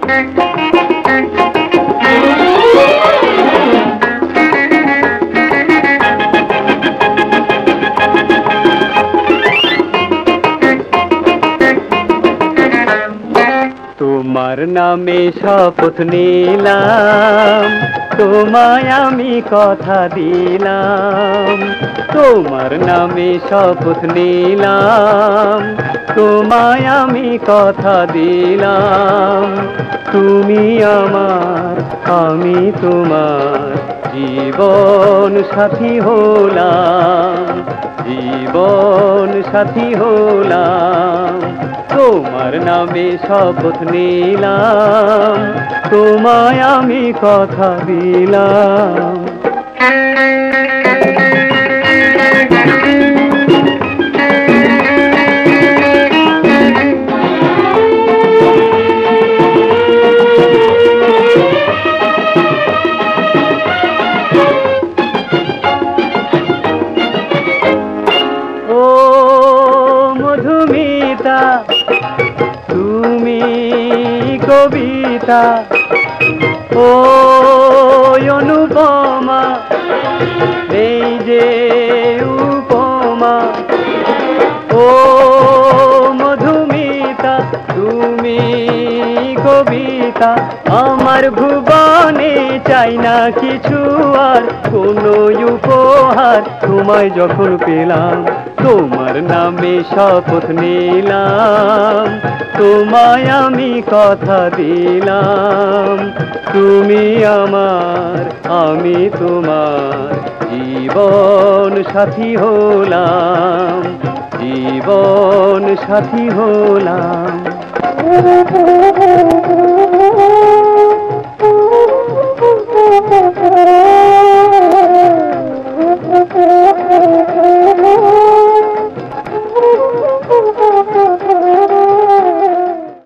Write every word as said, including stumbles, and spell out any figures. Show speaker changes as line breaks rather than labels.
তোমার নামে শপথ নিলাম, তোমায় আমি কথা দিলাম। তোমার নামে শপথ নিলাম, তোমায় আমি কথা দিলাম। তুমি আমার, আমি তোমার জীবন সাথী হলাম, জীবন সাথী হলাম। তোমার নামে শপথ নিলাম, তোমায় আমি কথা দিলাম। ও মধুমিতা, তুমি কবিতা, ও অনুপমা, এই যে উপমা। ও মধুমিতা, তুমি কবিতা, আমার ভুবনে চাই না কিছু আর কোনো উপহার। তোমায় যখন পেলাম, তোমার নামে শপথ নিলাম, তোমায় আমি কথা দিলাম। তুমি আমার, আমি তোমার জীবন সাথী হলাম, জীবন সাথী হলাম।